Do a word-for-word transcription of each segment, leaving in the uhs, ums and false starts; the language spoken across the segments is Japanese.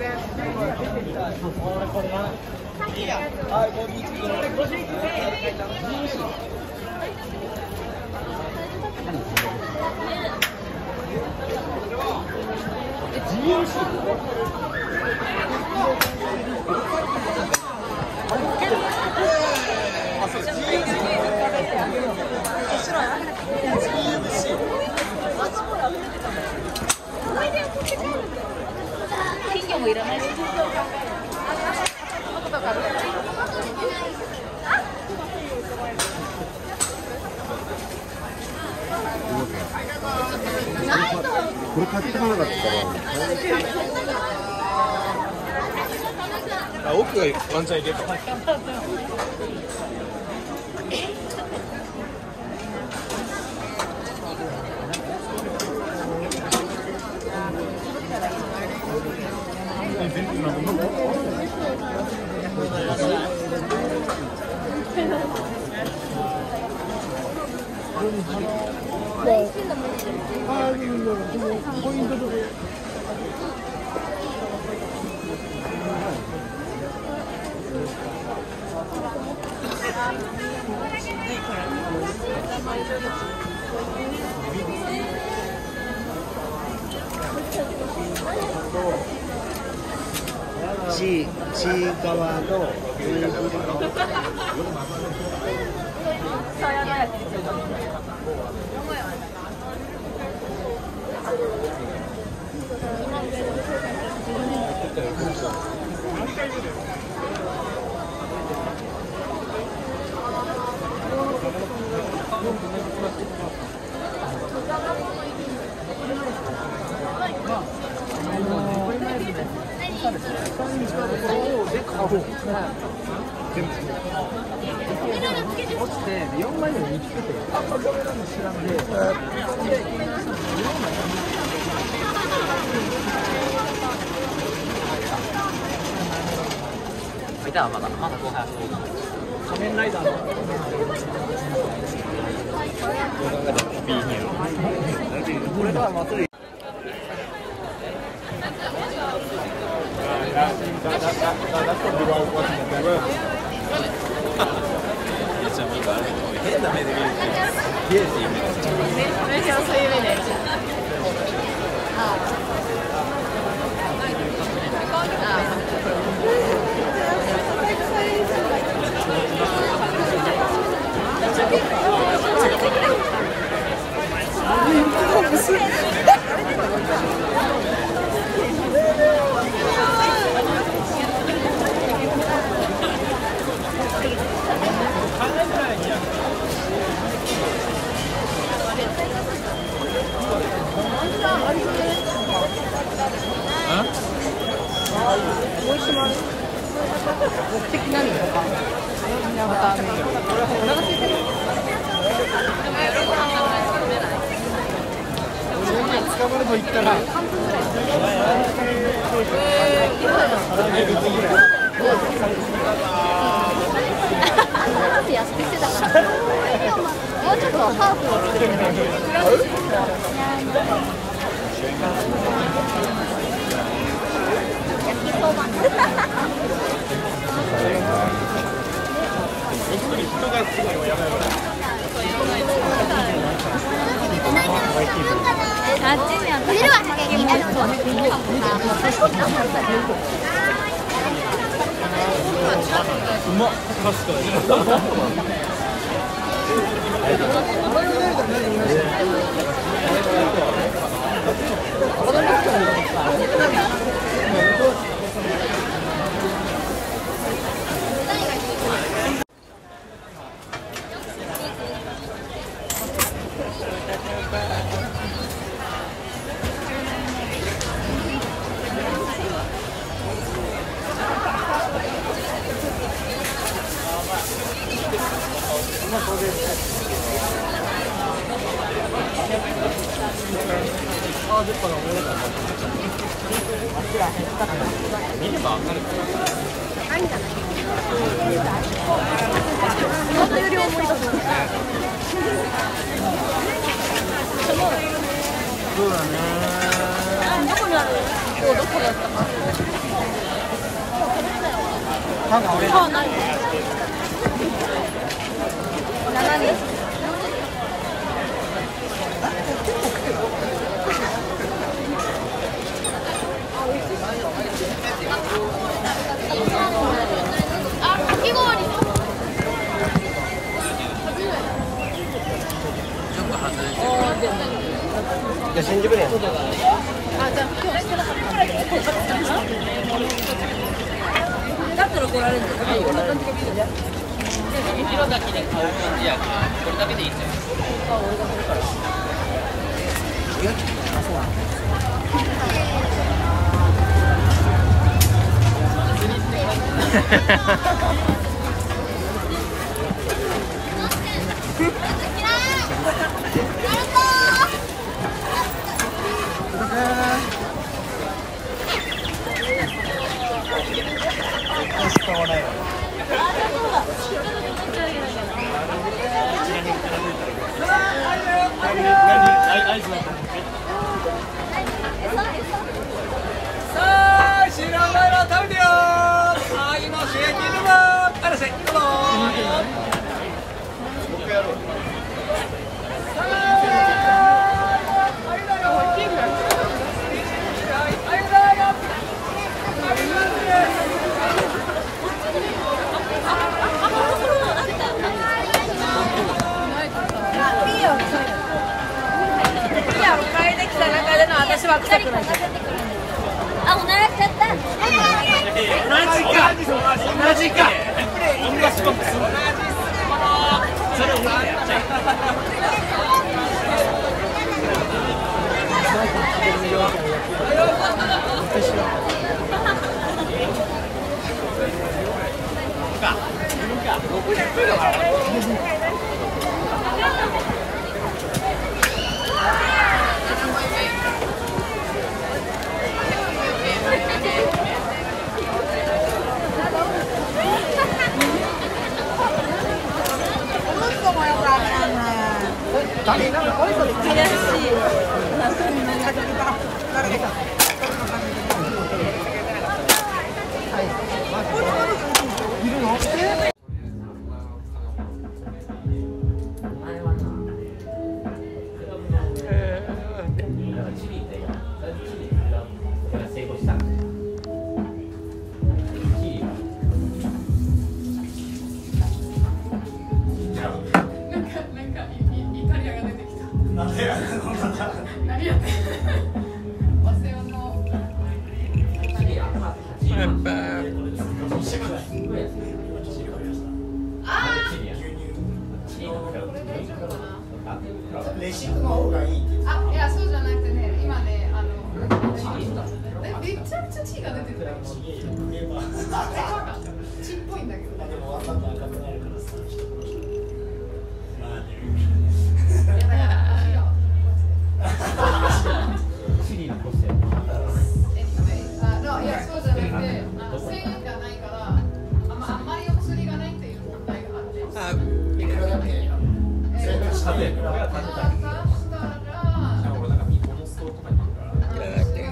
金魚もいらないし。 これ買ってこなかったら。あ、奥がワンチャンいけるか。ち、ち側の落ちてよんまいで見つけて、あ、これなんか知らんで。 いたまだまだ後輩遊ぶか。 仮面ライダーの。これが祭り。 変な目で見るってゲーっていう目めっちゃそういう目で。 目的何とか。またね。お腹空いてる。 捕まれば行ったら。 ハーフ安くしてたから。もうちょっとハーフを作って焼きそば。 人がすごいやばいやばい。 あっちにあった。昼は先にあるそう。 うまっ、確かに。見ればわかる。 元より重いと思う。 そうだね。 どこにある？どこだったか。 歯が折れる。 歯ないななにんあ、かき氷じゃあ新宿でやる。 あ、じゃあ今日してなかったんでだったら怒られるんですか？こんな感じが見るじゃん広崎で買う感じやからこれだけでいいんじゃない？ あ、俺がするからあ、そうなの。 さあ、白米は食べてよー。あいのシェキルバー、あらせ、いくぞー。僕やろう。さあ、ありだよ。ありだよ。 私は臭くない。あ、おならしちゃった。 同じか。同じか。同じボックス。それをやっちゃ誰なんか声とで悔しい。いるの？レシートの方がいい。 あ、いや、そうじゃなくてね、今ね、あのめちゃくちゃ血が出てる。血っぽいんだけど。でもわざと赤くなるからさ。やばいやばい。チリのコステ。あ、のいやそうじゃなくて、あの繊維がないから、あんまあんまりお薬がないっていう問題があって。 あ、いくらだけ。食べる。俺は食べたい。俺なんかミコノスとかにいるから。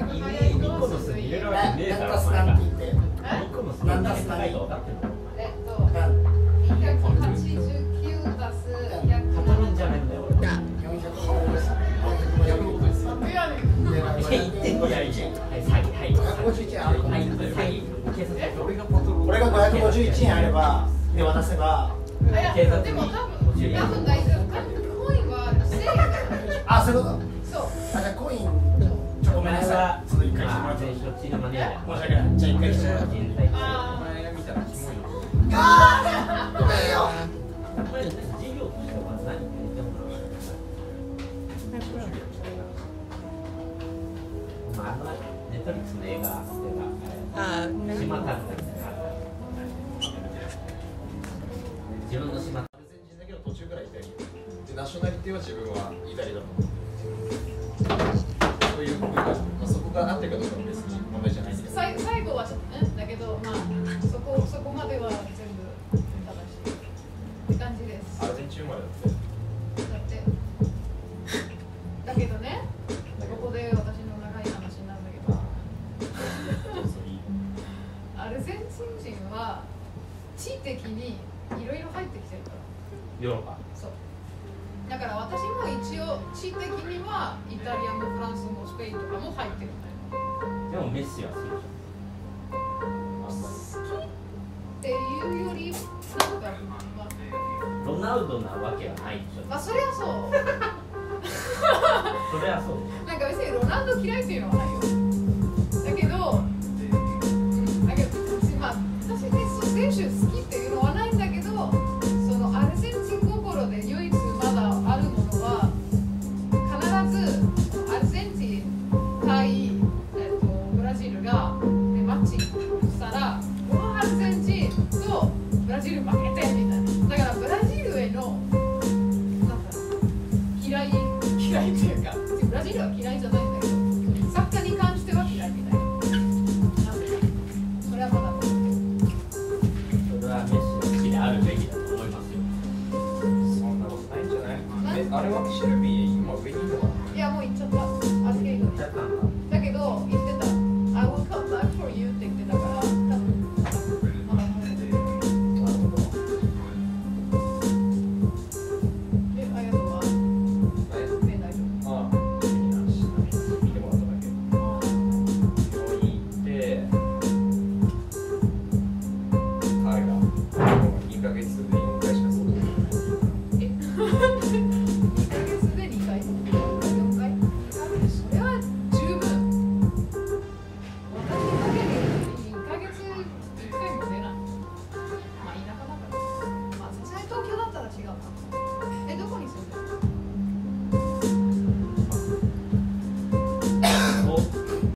ミコノスに入れるわけねえだろ。ミコノスなんだスタイル分かってるの？ えっと、にひゃくはちじゅうきゅう足すひゃく。 片輪じゃねえんだよ俺。よんひゃくごです。よんひゃくごです。いってんごやいい。はいはいはい。ごひゃくごじゅういちえんあるから。はいはい。俺がごひゃくごじゅういちえんあればで渡せば。 警察に。でも多分多分大丈夫。コインは正義だから。 あ、そういうこと。 そう。 あ、じゃあコインちょごめんなさい。その一回してもらって。申し訳ない。じゃあ一回してもらって。お前が見たらキモいの。ああ、ごめんよ。これ事業としては何？まあネットフリックスの映画ああ、島田みたいな。自分の島。アルゼンチンだけど途中からイタリア。でナショナリティは自分はイタリアだと思う。そういう部分が、まあ、そこが合ってるかどうかは別に問題じゃないんですけど。最最後はうんだけど、まあそこそこまでは全部正しいって感じです。アルゼンチン生まれだって。だって。だけどね、ここで私の長い話になるんだけど、アルゼンチン人は地的にいろいろ入ってきてるから。 ヨーロッパ。 そう。だから私も一応地的にはイタリアもフランスもスペインとかも入ってるんだよ。 でもメッシは好きでしょ。 好きっていうよりなんか、まあ、 ロナウドなわけはないでしょ。 まあそれはそう。 それはそう。 なんか別にロナウド嫌いっていうのはないよ。